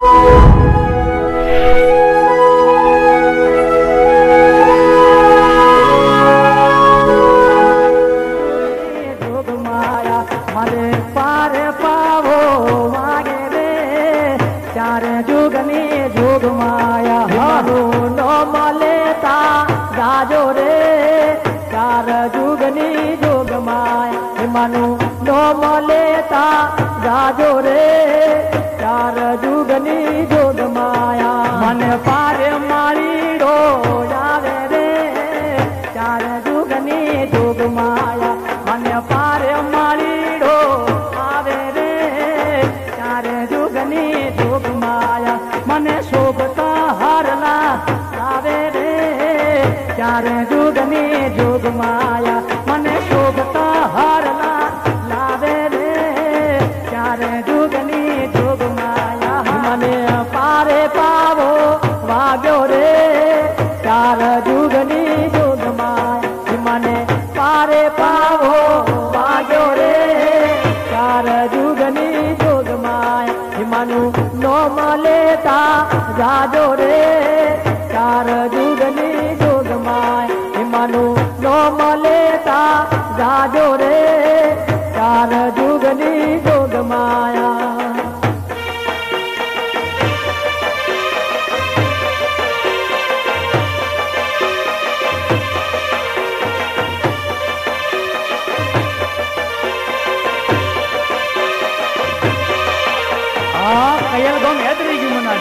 जाजो रे चार जुगनी जोग माया मन पारे मारी रो जावे रे चार जुगनी जोग माया मन पारे मारी रो आवे रे चार जुगनी जोग माया मन शोभता हरला आवे रे चार जुगनी जोग माया मन शोभता हरला लावे रे चार जुगनी जोग माया मने पारे पावो वाग्यो रे चार जुगनी जोग माया मने पारे पावो वाग्यो रे चार जुगनी जोग माया मनु नो मलेता जाजो रे चार जुगनी जोग माया मनु नो मलेता जाजो रे चार जुगनी जोग माया कयल गो हेतरी की मना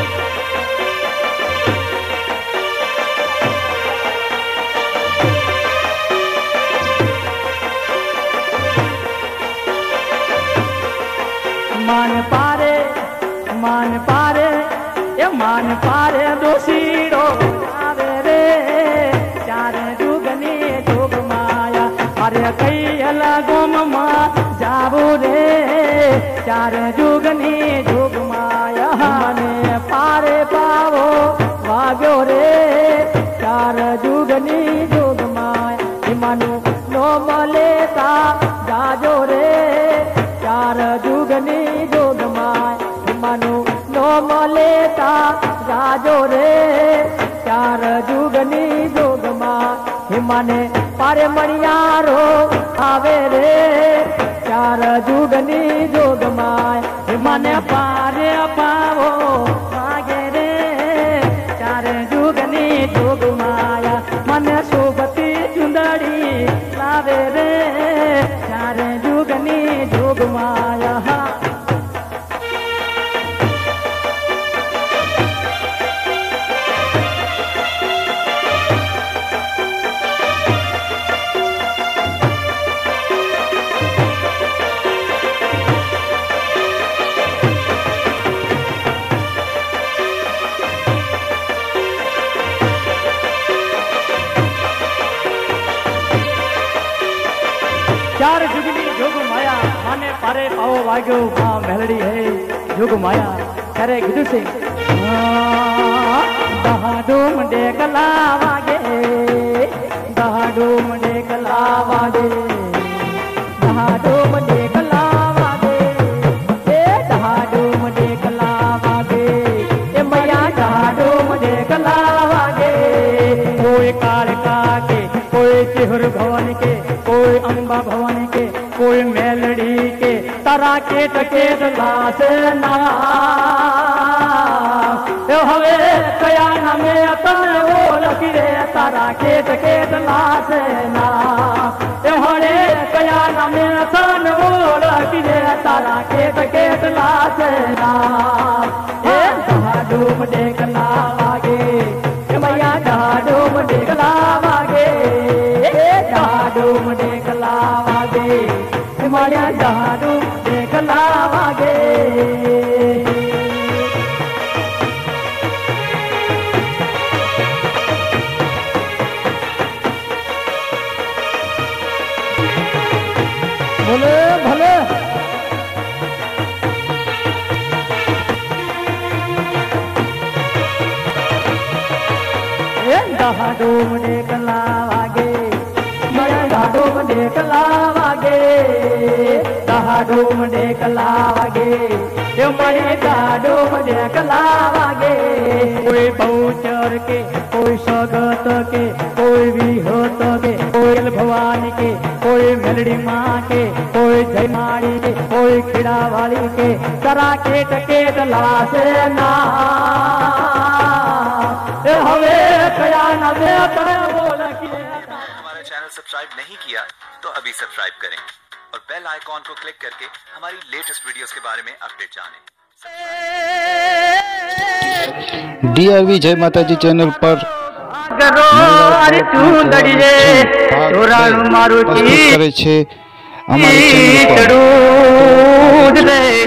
मान पारे दोषीरो आवे रे चार जुगनी जोग माया अरे कैयल गोम मा जाबू रे चार जुगनी जोग माया मने पारे पावो वाग्यो रे चार जुगनी जोग माया मनु नो मलेता जाजो रे चार जुगनी जोग माया मनु नो मलेता जाजो रे चार जुगनी जोग माया मने पारे मणियारो आवे रे चार जुगनी जोग माया मने पारे पावो मागे रे चार जुगनी जोग माया मने शोभती चुंदड़ी लावे रे चार जुगनी जोग माया चार जुगनी जोग माया माने पारे पाओ वाग्यो मां मेलडी है जोग माया करे गिदु से दहाडूम डेकला वागे दहाडूम डेकला वागे दहाडूम डेकला वागे ए दहाडूम डेकला वागे ए मैया दहाडूम डेकला वागे कोई कालका के कोई चिहुर भवन के कोई अंबा भवन के कोई मेलड़ी के तारा केट केट लाश ना हवे कया नमे तन वो लकीरे तारा केट केट लाश ना हरे कया नमे तन वो लकीरे तारा केट केट लाश ना ए डूम देखला वागे मैया डूम देखला वागे डूम देखला वागे माया डूम देखला वागे भले भले डूम देखला वागे डूम देखला वागे डूम देखला वागे અમારી ઢાઢો ઢેકલા વાગે કોઈ બહુચર કે કોઈ સગત કે કોઈ વિહત કે કોઈ ભવાની કે કોઈ મેલડી માં કે કોઈ જયમાળી કે કોઈ ખીડાવાળી કે તરા કેટ લાશે ના હવે કયા ના દે તને બોલ કે हमारा चैनल सब्सक्राइब नहीं किया तो अभी सब्सक्राइब करें और बेल आइकॉन को क्लिक करके हमारी लेटेस्ट वीडियोस के बारे में अपडेट जानें। DRV जय माताजी चैनल पर મારું કરે છે અમારી ચેનલ પર